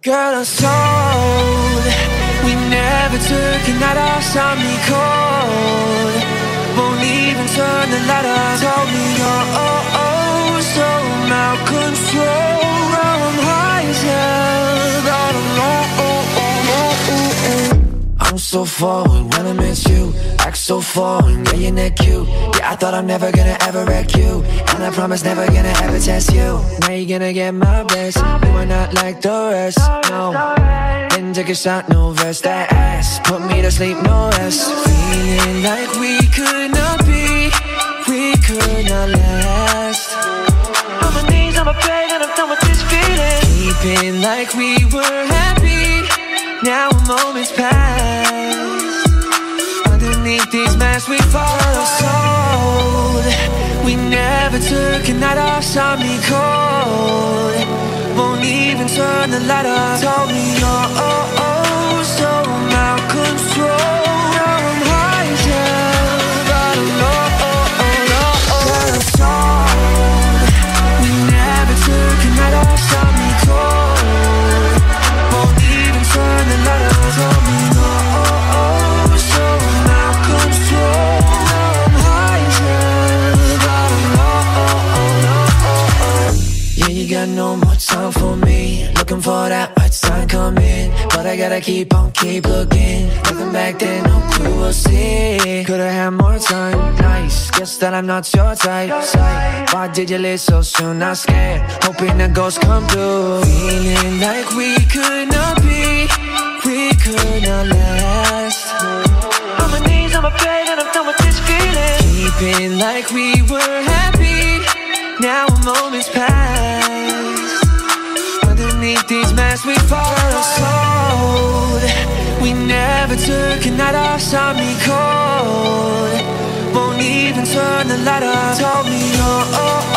Girl, I was told we never took a night off, saw me cold. Won't even turn the light on. Told me you're so out of control. Now I'm high as hell, all alone. I'm so forward when I miss you. Act so foreign, yeah, you're not cute. Yeah, I thought I'm never gonna ever wreck you, and I promise never gonna ever test you. Now you're gonna get my best. You are not like the rest, no. Didn't take a shot, no verse. That ass put me to sleep, no rest. Feeling like we could not be, we could not last. On my knees, on my bed, and I'm done with this feeling. Keeping like we were happy, now a moment's past. Underneath these masks we fall sold. We never took a night off, saw me cold. Won't even turn the light on. Told me you're so out of control. Now I'm high as hell, I don't know. Girl, I'm sold. We never took a night off, saw me cold. Won't even turn the light on. Told me you're so out of control. Now I'm high as hell, I don't know. Yeah, you got no more time for me. Looking for that right sign coming, but I gotta keep looking. Looking back then, no clue we'll see. Could've had more time, nice. Guess that I'm not your type. Why did you leave so soon? Not scared, hoping the ghosts come through. Feeling like we could not be, we could not last. On my knees, on my bed, and I'm done with this feeling. Keeping like we were happy, now a moment's past. Underneath these masks we fall sold. We never took a night off, saw me cold. Won't even turn the light on. Told me you're